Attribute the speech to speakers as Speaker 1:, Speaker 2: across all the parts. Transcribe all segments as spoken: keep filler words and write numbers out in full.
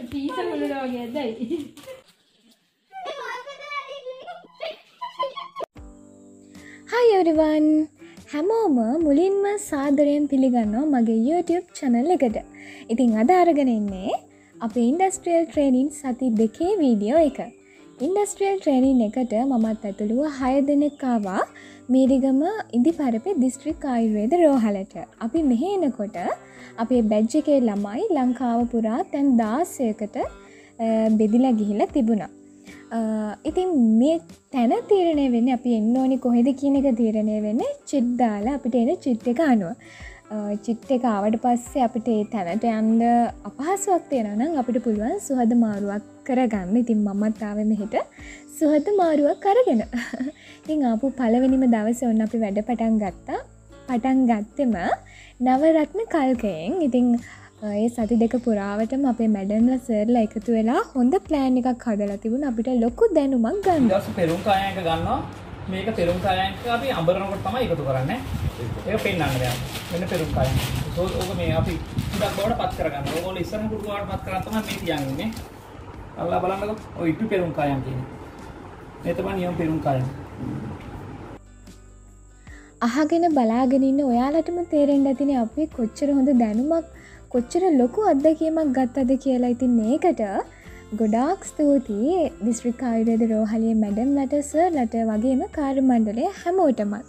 Speaker 1: Piece මුලනවා වගේ ඇදයි.
Speaker 2: Hi everyone! හැමෝම මුලින්ම සාදරයෙන් පිළිගන්නවා මගේ YouTube channel එකට. ඉතින් අද අරගෙන ඉන්නේ අපේ ඉන්ඩස්ට්‍රියල් ට්‍රේනින් සති දෙකේ වීඩියෝ එක. ඉන්ඩස්ට්‍රියල් ට්‍රේනින් එකට මමත් ඇතුළුව හය දෙනෙක් ආවා මීරිගම ඉදිපරපේ දිස්ත්‍රික් ආයුර්වේද රෝහලට. අපි මෙහෙ එනකොට අපේ බැජ් එකේ ළමයි ලංකාව පුරා තැන් දාසයකට බෙදිලා ගිහිල්ලා තිබුණා. ඉතින් මේ තැන තීරණය වෙන්නේ අපි එන්න ඕනි කොහෙද කියන එක තීරණය වෙන්නේ චිට් දාලා අපිට එන චිට් එක අනුව. චිට් එක ආවට පස්සේ අපිට ඒ තැනට යන්න අපහසුයක් තියෙනවා නම් අපිට පුළුවන් සුහද මාරුවක් කරගන්න. ඉතින් මමත් ආවේ මෙහෙට සුහද මාරුවක් අරගෙන. ඉතින් ආපු පළවෙනිම දවසේ ඔන්න අපි වැඩ පටන් ගත්තා. පටන් ගත්තෙම නවරත්න කල්කයෙන්. ඉතින් ඒ සති දෙක පුරාවටම අපේ මැඩම්ලා සර්ලා එකතු වෙලා හොඳ ප්ලෑන් එකක් හදලා තිබුණා අපිට ලොකු දැනුමක් ගන්න.
Speaker 3: ඊට පස්සේ පෙරුම් කායයක ගන්නවා. මේක පෙරුම් කායයක අපි අඹරනකොට තමයි එකතු කරන්නේ. ඒක පෙන්නන්න දෙයක්. මෙන්න පෙරුම් කායයක. ඕක මේ අපි ටිකක් බවට පත් කරගන්නවා. ඕගොල්ලෝ ඉස්සරහ කුඩු බවට පත් කරලා තමයි මේ තියන් ඉන්නේ. අල්ලා බලන්නකෝ. ඔය ඉටු පෙරුම් කායයන් කියන්නේ. මේ තමයි නියම පෙරුම් කායයන්.
Speaker 2: අහගෙන බලාගෙන ඉන්න ඔයාලටම තේරෙන්න ඇතිනේ අපි කොච්චර හොඳ දැනුමක් කොච්චර ලොකු අත්දැකීමක් ගත්තද කියලා. ඉතින් මේකට ගොඩාක් ස්තුතියි දිස්ත්‍රික් ආයුර්වේද රෝහලේ මැඩම්ලට සර්ලට වගේම කාර්ය මණ්ඩලය හැමෝටමත්.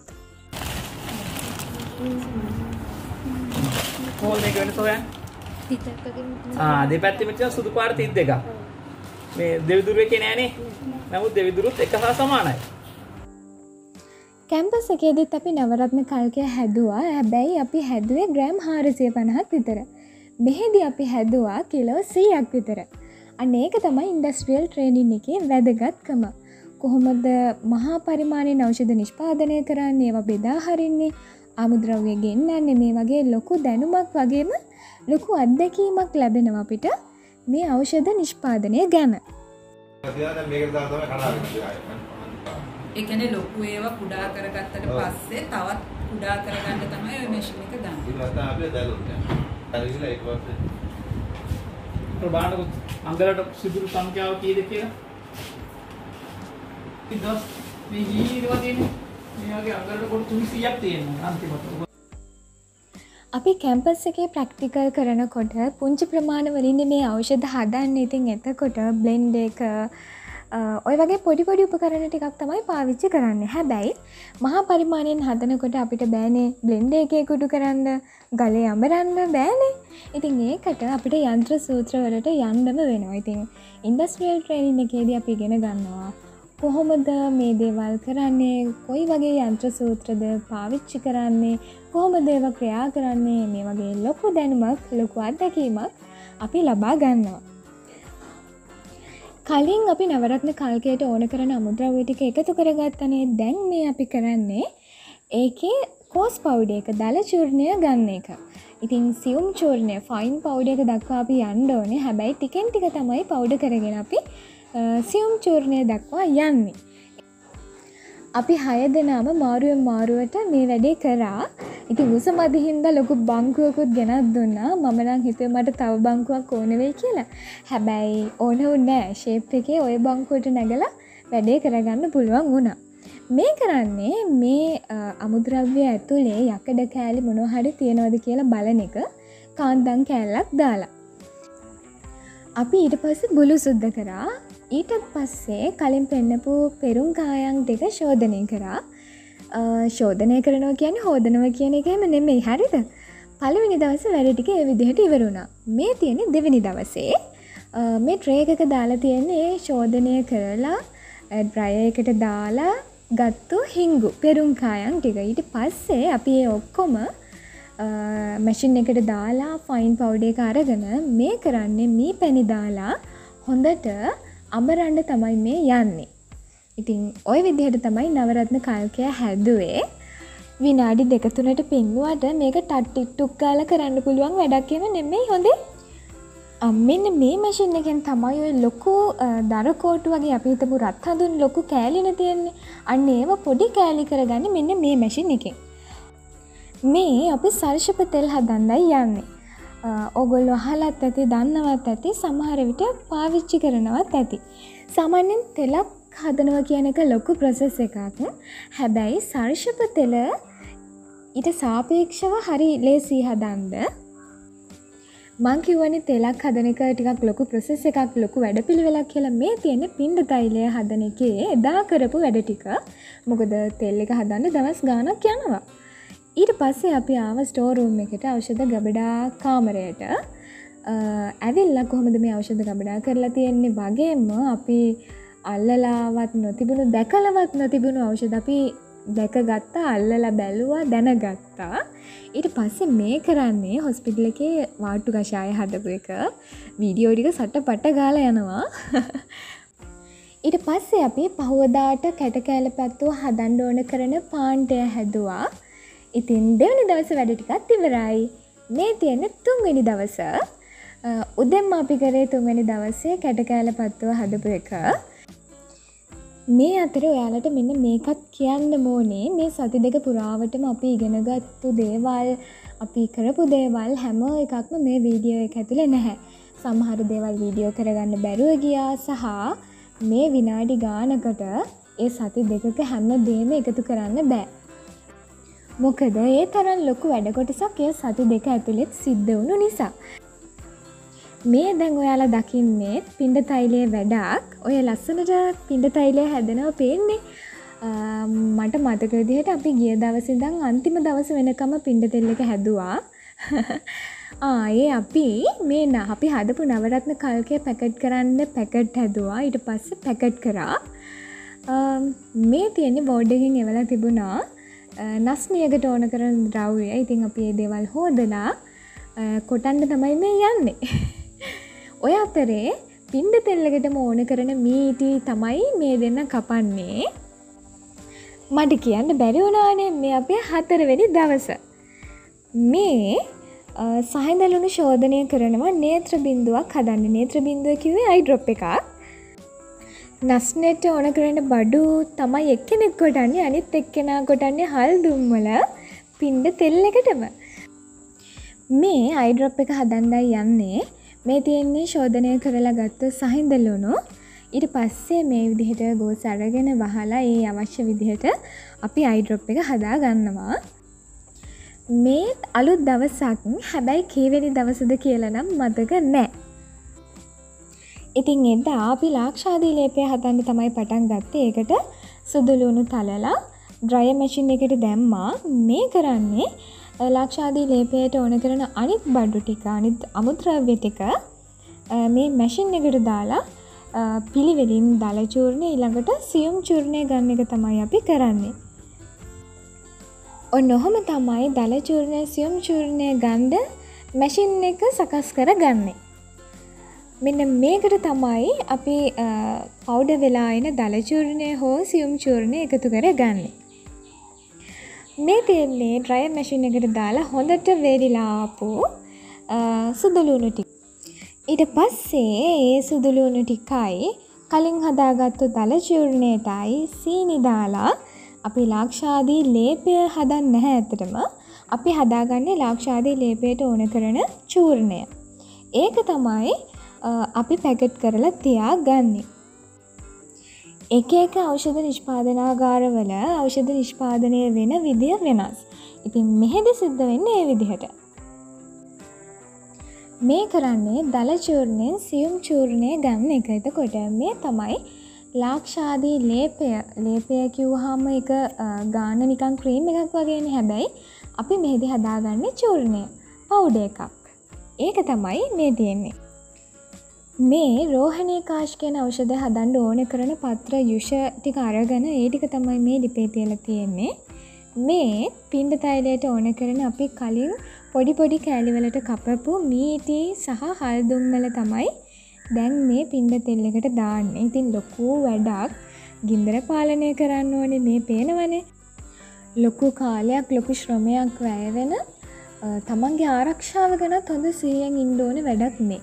Speaker 3: කොහොමද මේක වෙනස හොයන්නේ? ආ දෙපැත්තෙම තියෙන සුදු පාට තිත් දෙකක්. මේ දෙවිදුරු එකේ නෑනේ. නමුත් දෙවිදුරුත් එක හා සමානයි.
Speaker 2: කැම්පස් එකේදීත් අපි නවරත්න කල්කය හැදුවා. හැබැයි අපි හැදුවේ ග්‍රෑම් හාරසිය පනහක් විතර. මෙහෙදි අපි හැදුවා කිලෝ සීයක් විතර. අන්න ඒක තමයි ඉන්ඩස්ට්‍රියල් ට්‍රේනින් එකේ වැදගත්කම. කොහොමද මහා පරිමාණයෙන් ඖෂධ නිෂ්පාදනය කරන්නේ, ඒවා බෙදා හරින්නේ, ආමුද්‍රව්‍ය ගෙන්නන්නේ, මේ වගේ ලොකු දැනුමක් වගේම ලොකු අත්දැකීමක් ලැබෙනවා අපිට මේ ඖෂධ නිෂ්පාදනය ගැන.
Speaker 4: ඒ කියන්නේ ලොකු ඒවා කුඩා කරගත්තට පස්සේ තවත් කුඩා කරගන්න තමයි ওই මැෂින් එක දාන්නේ.
Speaker 5: ඊට පස්සේ අපි දැලුන්නේ. හරිලා ඒක පස්සේ
Speaker 3: ප්‍රබාණක අංගලට සිදුරු සංඛ්‍යාව කීයද කියලා? ඉතින් මේ හීරවා තියෙන්නේ මේ වගේ අංගලට කොට තුන්සීයක් තියෙනවා අන්තිමට.
Speaker 2: අපි කැම්පස් එකේ ප්‍රැක්ටිකල් කරනකොට පුංචි ප්‍රමාණවලින් මේ ඖෂධ හදන්නේ. ඉතින් එතකොට බ්ලෙන්ඩ් එක ඔය වගේ පොඩි පොඩි උපකරණ ටිකක් තමයි පාවිච්චි කරන්නේ. හැබැයි මහා පරිමාණයෙන් හදනකොට අපිට බෑනේ බ්ලෙන්ඩ් එකේ කුඩු කරන්න, ගලේ අඹරන්න බෑනේ. ඉතින් ඒකට අපිට යන්ත්‍ර සූත්‍ර වලට යන්නම වෙනවා. ඉතින් ඉන්ඩස්ට්‍රියල් ට්‍රේනින් එකේදී අපි ඉගෙන ගන්නවා කොහොමද මේ දේවල් කරන්නේ, කොයි වගේ යන්ත්‍ර සූත්‍රද පාවිච්චි කරන්නේ, කොහොමද ඒවා ක්‍රියා කරන්නේ, මේ වගේ ලොකු දැනුමක්, ලොකු අත්දැකීමක් අපි ලබා ගන්නවා. කලින් අපි නවරත්න කල්කයට ඕන කරන අමුද්‍රව්‍ය ටික එකතු කරගත්තනේ. දැන් මේ අපි කරන්නේ ඒකේ කෝස් පවුඩර් එක, දල චූර්ණය ගන්න එක. ඉතින් සියුම් චූර්ණය, ෆයින් පවුඩර් එක දක්වා අපි යන්න ඕනේ. හැබැයි ටිකෙන් ටික තමයි පවුඩර් කරගෙන අපි සියුම් චූර්ණය දක්වා යන්නේ. අපි හය දෙනාම මාරුවෙන් මාරුවට මේ වැඩේ කරා. ඉතින් උස මදි හින්දා ලොකු බංකුවකුත් ගෙනත් දුන්නා. මම නම් හිතුවේ මට තව බංකුවක් ඕන වෙයි කියලා. හැබැයි ඕන වුණේ නැහැ. ෂේප් එකේ ওই බංකුවට නැගලා වැඩේ කරගන්න පුළුවන් වුණා. මේ කරන්නේ මේ අමුද්‍රව්‍ය ඇතුලේ යකඩ කෑලි මොනවා හරි තියනවද කියලා බලන එක. කාන්දම් කෑල්ලක් දාලා. අපි ඊට පස්සේ බුලු සුද්ධ කරා. ඊට පස්සේ කලින් පෙන්නපු පෙරුම් කායන් ටික ශෝධනය කරා. ශෝධනය කරනවා කියන්නේ හෝදනවා කියන එකම නෙමෙයි. හරිද? පළවෙනි දවසේ වැඩ ටික ඒ විදිහට ඉවර වුණා. මේ තියෙන්නේ දෙවෙනි දවසේ. මේ ට්‍රේ එකක දාලා තියෙන්නේ ශෝධනය කරලා ඩ්‍රයර් එකට දාලා ගත්තු හිඟු පෙරුම් කායන් ටික. ඊට පස්සේ අපි ඒ ඔක්කොම මැෂින් එකට දාලා ෆයින් පවුඩර් එක අරගෙන මේ කරන්නේ මේ පැණි දාලා හොඳට අඹරන්න තමයි මේ යන්නේ. ඉතින් ওই විදිහට තමයි නවරත්න කල්කය හැදුවේ. විනාඩි දෙක තුනට පින්නුවට මේක ටක් ටික් ටුක් ගාලා කරන්න පුළුවන් වැඩක් එහෙම නෙමෙයි. හොඳේ. මෙන්න මේ මැෂින් එකෙන් තමයි ওই ලොකු දර කෝටු වගේ අපි හිතමු රත් හඳුන් ලොකු කෑලින තියෙන්නේ. අන්න ඒව පොඩි කෑලි කරගන්නේ මෙන්න මේ මැෂින් එකෙන්. මේ අපි සර්ෂප තෙල් හදන්නයි යන්නේ. ඔගොල්ලෝ අහලත් ඇති දන්නවත් ඇති සමහර විට පාවිච්චි කරනවත් ඇති. සාමාන්‍යයෙන් තෙලක් හදනවා කියන එක ලොකු ප්‍රොසෙස් එකක්. හැබැයි සර්ෂප තෙල ඊට සාපේක්ෂව හරි ලේසි හදන්න. මං කියවනේ තෙලක් හදන එක ටිකක් ලොකු ප්‍රොසෙස් එකක් ලොකු වැඩපිළිවෙලක් කියලා. මේ තියෙන්නේ පින්ඩ තෛලය හදන එකේ එදා කරපු වැඩ ටික. මොකද තෙල් එක හදන්න දවස් ගාණක් යනවා. ඊට පස්සේ අපි ආව ස්ටෝර් රූම් එකට ඖෂධ ගබඩා කාමරයට. ඇවිල්ලා කොහොමද මේ ඖෂධ ගබඩා කරලා තියෙන්නේ වගේම අපි අල්ලලාවත් නොතිබුණු දැකලවත් නොතිබුණු ඖෂධ අපි දැකගත්තා, අල්ලලා බැලුවා, දැනගත්තා. ඊට පස්සේ මේ කරන්නේ හොස්පිටල් එකේ වාට්ටු කෂාය හදපු එක. වීඩියෝ ටික සට පට ගාලා යනවා. ඊට පස්සේ අපි පහවදාට කැට කෑල්ල පැත්තව හදන්න ඕන කරන පාන්ටය හැදුවා. ඉතින් දෙවෙනි දවසේ වැඩ ටිකත් ඉවරයි. මේ තියෙන්නේ තුන්වෙනි දවස. උදෙන්ම අපි කරේ තුන්වෙනි දවසේ කැට කෑල්ල පැත්තව හදපු එක. මේ අතර ඔයාලට මෙන්න මේකත් කියන්න ඕනේ. මේ සති දෙක පුරාවටම අපි ඉගෙනගත්තු දේවල්, අපි කරපු දේවල් හැම එකක්ම මේ වීඩියෝ එක ඇතුලේ නැහැ. සමහර දේවල් වීඩියෝ කරගන්න බැරුව ගියා සහ මේ විනාඩි ගානකට ඒ සති දෙකක හැම දෙයක්ම එකතු කරන්න බෑ. මොකද ඒ තරම් ලොකු වැඩ කොටසක් ඒ සති දෙක ඇතුළෙත් සිද්ධ වුණු නිසා. මේ දැන් ඔයාලා දකින්නේ පින්ඩ තෛලයේ වැඩක්. ඔය ලස්සනට පින්ඩ තෛලය හැදෙනවා පේන්නේ. මට මතක විදිහට අපි ගිය දවසේ ඉඳන් අන්තිම දවස වෙනකම් පින්ඩ තෙල් එක හැදුවා. ආයේ අපි මේ අපි හදපු නවරත්න කල්කේ පැකට් කරන්න පැකට් හැදුවා. ඊට පස්සේ පැකට් කරා. මේ තියෙන්නේ බෝඩ් එකකින් එවලා තිබුණා නස්නියකට ඕන කරන ද්‍රව්‍ය. ඉතින් අපි මේ දේවල් හොදලා කොටන්න තමයි මේ යන්නේ. ඔය අතරේ පින්ඩ තෙල්ලකටම ඕන කරන මීටි තමයි මේ දෙන්න කපන්නේ. මට කියන්න බැරි වුණානේ මේ අපේ හතරවෙනි දවස. මේ සහඳලුණු ශෝධනය කරනවා නේත්‍ර බින්දුවක් හදන්න. නේත්‍ර බින්දුව කිව්වේ අයි ඩ්‍රොප් එකක්. නස්නෙට ඕන කරන බඩු තමයි එක්කෙනෙක් කොටන්නේ, අනිත් එක්කෙනා කොටන්නේ හල් දුම් වල පින්ඩ තෙල් එකටම. මේ අයි ඩ්‍රොප් එක හදන්නයි යන්නේ. මේ තියෙන්නේ ශෝධනය කරලා ගත්ත සහිඳලුණු. ඊට පස්සේ මේ විදිහට ගෝස් අරගෙන වහලා ඒ අවශ්‍ය විදිහට අපි අයි ඩ්‍රොප් එක හදා ගන්නවා. මේ අලුත් දවසක්. හැබැයි කීවෙනි දවසද කියලා නම් මතක නැහැ. ඉතින් එදා අපි ලාක්ෂාදී ලේපය හදන්න තමයි පටන් ගත්තේ. ඒකට සුදු ලුණු තලලා ඩ්‍රයර් මැෂින් එකට දැම්මා. මේ කරන්නේ ලාක්ෂාදී ලේපයට ඕන කරන අනිත් බඩු ටික, අනිත් අමුද්‍රව්‍ය ටික මේ මැෂින් එකට දාලා පිළිවෙලින් දල චූර්ණය ඊළඟට සියුම් චූර්ණය ගන්න එක තමයි අපි කරන්නේ. ඔන්න ඔහොම තමයි දල චූර්ණය සියුම් චූර්ණය ගන්න මැෂින් එක සකස් කරගන්නේ. මෙන්න මේකට තමයි අපි පවුඩර් වෙලා එන දල චූර්ණය හෝ සියුම් චූර්ණය එකතු කරගන්නේ. මේ තියෙන්නේ ඩ්‍රයර් මැෂින් එකට දාලා හොඳට වේලිලා ආපු සුදු ලුණු ටික. ඊට පස්සේ ඒ සුදු ලුණු ටිකයි කලින් හදාගත්තු දල චූර්ණයටයි සීනි දාලා අපි ලාක්ෂාදී ලේපය හදන්නේ නැහැ ඇත්තටම. අපි හදාගන්නේ ලාක්ෂාදී ලේපයට ඕන කරන චූර්ණය. ඒක තමයි අපි පැකට් කරලා තියාගන්නේ. එක එක ඖෂධ නිෂ්පාදනාගාරවල ඖෂධ නිෂ්පාදනය වෙන විදිය වෙනස්. ඉතින් මෙහෙදි සිද්ධ වෙන්නේ ඒ විදිහට. මේ කරන්නේ දල චූර්ණයෙන් සියුම් චූර්ණය ගන්න එක. එතකොට මේ තමයි ලාක්ෂාදී ලේපය. ලේපය කිව්වහම ඒක ගාන නිකන් ක්‍රීම් එකක් වගේනේ. හැබැයි අපි මෙහෙදි හදාගන්නේ චූර්ණය. පවුඩර් එකක්. ඒක තමයි මේ තියෙන්නේ. මේ රෝහණී කාෂ් කියන ඖෂධය හදන්න ඕන කරන පත්‍ර යුෂ ටික අරගෙන ඒ ටික තමයි මේ ලිපේ තියලා තියෙන්නේ. මේ පින්ඩ තෛලයට ඕන කරන අපි කලින් පොඩි පොඩි කෑලි වලට කපපු මීටි සහ හල් දුම් වල තමයි දැන් මේ පින්ඩ තෙල් එකට දාන්නේ. ඉතින් ලොකු වැඩක්. ගින්දර පාලනය කරන්න ඕනේ. මේ පේනවනේ. ලොකු කාලයක් ලොකු ශ්‍රමයක් වැය වෙන තමන්ගේ ආරක්ෂාව ගැනත් හොඳ සිහියෙන් ඉන්න ඕනේ වැඩක් මේ.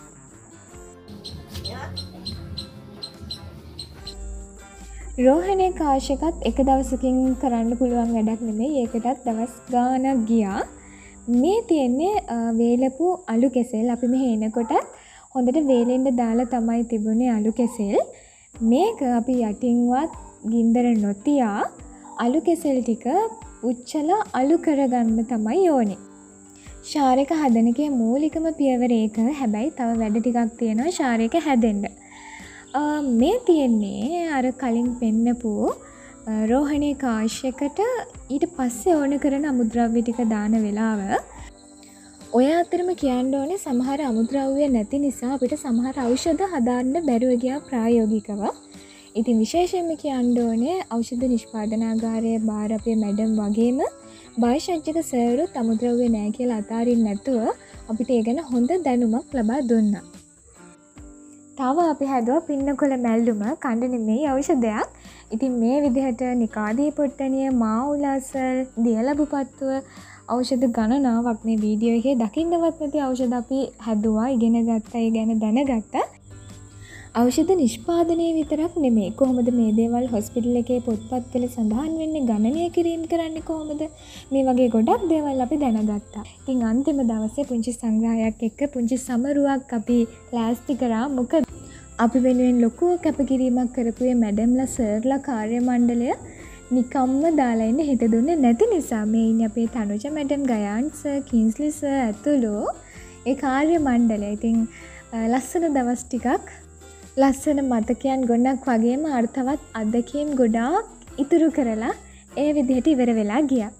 Speaker 2: රෝහණී කාෂ් එකත් එක දවසකින් කරන්න පුළුවන් වැඩක් නෙමෙයි. ඒකටත් දවස් ගාණක් ගියා. මේ තියෙන්නේ වේලපු අලු කෙසෙල්. අපි මෙහෙ එනකොටත් හොඳට වේලෙන්න දාලා තමයි තිබුණේ අලු කෙසෙල්. මේක අපි යටින්වත් ගින්දර නොතියා අලු කෙසෙල් ටික උච්චලා අලු කරගන්න තමයි ඕනේ. ශාරක හදන එකේ මූලිකම පියවර ඒක. හැබැයි තව වැඩ ටිකක් තියෙනවා ශාරක හැදෙන්න. මේ තියෙන්නේ අර කලින් පෙන්නපු රෝහණේ කාශ්‍යකට ඊට පස්සේ ඕන කරන අමුද්‍රව්‍ය ටික දාන වෙලාව. ඔය අතරම කියන්න ඕනේ සමහර අමුද්‍රව්‍ය නැති නිසා අපිට සමහර ඖෂධ හදාන්න බැරුව ගියා ප්‍රායෝගිකව. ඉතින් විශේෂයෙන්ම කියන්න ඕනේ ඖෂධ නිෂ්පාදනාගාරයේ බාර අපේ මැඩම් වගේම භාෂාඥක සර්වරුත් අමුද්‍රව්‍ය නැහැ කියලා අතාරින්න නැතුව අපිට ඒ ගැන හොඳ දැනුමක් ලබා දුන්නා. තව අපි හැදුවා පින්නකොළ මැල්ලුම කණ්ඩ නෙමෙයි ඖෂධයක්. ඉතින් මේ විදිහට නිකාදී පොට්ටනිය, මාඋලසල්, දියලබුපත්තුව ඖෂධ ගණනාවක් මේ වීඩියෝ එකේ දකින්නවත් නැති ඖෂධ අපි හැදුවා, ඉගෙන ගත්තා, ඒ ගැන දැනගත්තා. ඖෂධ නිෂ්පාදනය විතරක් නෙමෙයි. කොහොමද මේ දේවල් හොස්පිටල් එකේ පොත්පත්වල සඳහන් වෙන්නේ, ගණනය කිරීම කරන්නේ කොහොමද? මේ වගේ ගොඩක් දේවල් අපි දැනගත්තා. ඉතින් අන්තිම දවසේ පුංචි සංග්‍රහයක් එක්ක පුංචි සමරුවක් අපි ලෑස්ති කරා. මොකද අපි වෙනුවෙන් ලොකු කැපකිරීමක් කරපු මේ මැඩම්ලා සර්ලා කාර්ය මණ්ඩලය නිකම්ම දාලා ඉන්න හිත දුන්නේ නැති නිසා මේ ඉන්නේ අපේ Thanuja madam, Gayan sir, Kingsley sir ඇතුළු ඒ කාර්ය මණ්ඩලය. ඉතින් ලස්සන දවස් ටිකක් ලස්සන මතකයන් ගොඩක් වගේම අර්ථවත් අත්දැකීම් ගොඩාක් ඉතුරු කරලා ඒ විදිහට ඉවර වෙලා ගියා.